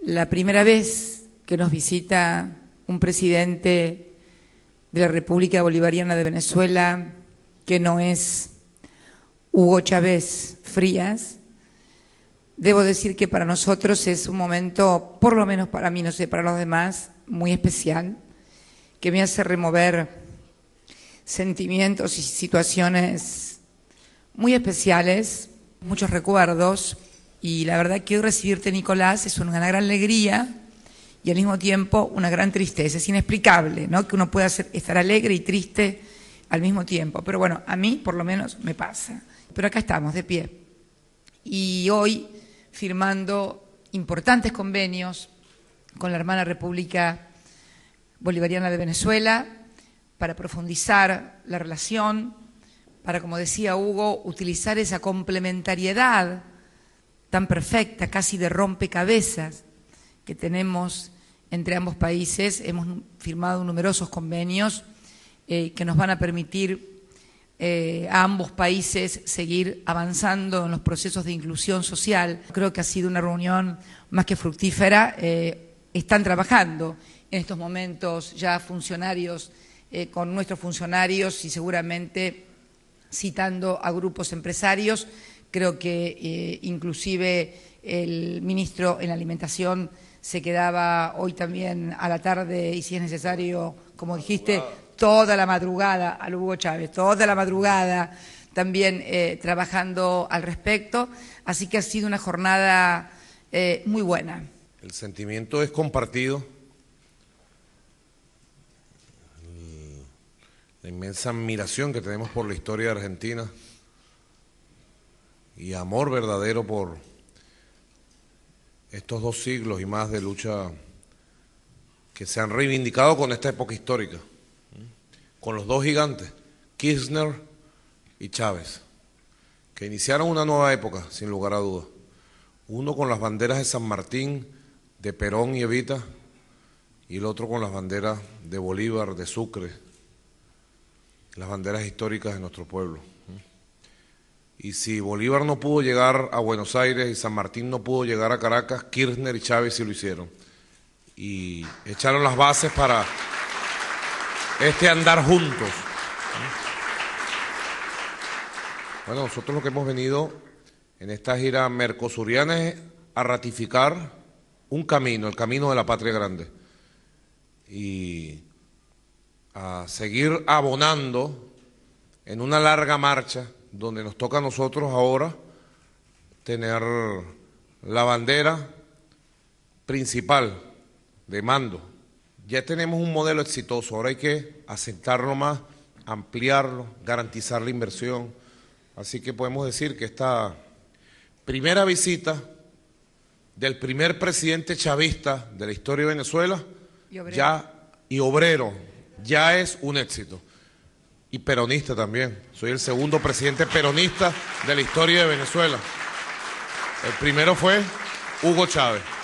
la primera vez que nos visita un presidente de la República Bolivariana de Venezuela que no es Hugo Chávez Frías. Debo decir que para nosotros es un momento, por lo menos para mí, no sé, para los demás, muy especial, que me hace remover sentimientos y situaciones muy especiales, muchos recuerdos, y la verdad que hoy recibirte, Nicolás, es una gran alegría y al mismo tiempo una gran tristeza. Es inexplicable, ¿no?, que uno pueda estar alegre y triste al mismo tiempo, pero bueno, a mí por lo menos me pasa. Pero acá estamos, de pie, y hoy firmando importantes convenios con la hermana República Bolivariana de Venezuela para profundizar la relación, para, como decía Hugo, utilizar esa complementariedad tan perfecta, casi de rompecabezas, que tenemos entre ambos países. Hemos firmado numerosos convenios que nos van a permitir a ambos países seguir avanzando en los procesos de inclusión social. Creo que ha sido una reunión más que fructífera. Están trabajando en estos momentos ya funcionarios con nuestros funcionarios y seguramente citando a grupos empresarios. Creo que inclusive el ministro en Alimentación se quedaba hoy también a la tarde y, si es necesario, como dijiste, toda la madrugada, al Hugo Chávez, toda la madrugada también trabajando al respecto. Así que ha sido una jornada muy buena. El sentimiento es compartido. La inmensa admiración que tenemos por la historia de Argentina y amor verdadero por estos 2 siglos y más de lucha que se han reivindicado con esta época histórica, con los 2 gigantes, Kirchner y Chávez, que iniciaron una nueva época, sin lugar a dudas. Uno con las banderas de San Martín, de Perón y Evita, y el otro con las banderas de Bolívar, de Sucre, las banderas históricas de nuestro pueblo. Y si Bolívar no pudo llegar a Buenos Aires y San Martín no pudo llegar a Caracas, Kirchner y Chávez sí lo hicieron. Y echaron las bases para este andar juntos. Bueno, nosotros lo que hemos venido en esta gira mercosuriana es a ratificar un camino, el camino de la patria grande, y a seguir abonando en una larga marcha donde nos toca a nosotros ahora tener la bandera principal de mando. Ya tenemos un modelo exitoso, ahora hay que asentarlo más, ampliarlo, garantizar la inversión. Así que podemos decir que esta primera visita del primer presidente chavista de la historia de Venezuela y obrero ya es un éxito. Y peronista también. Soy el segundo presidente peronista de la historia de Venezuela. El primero fue Hugo Chávez.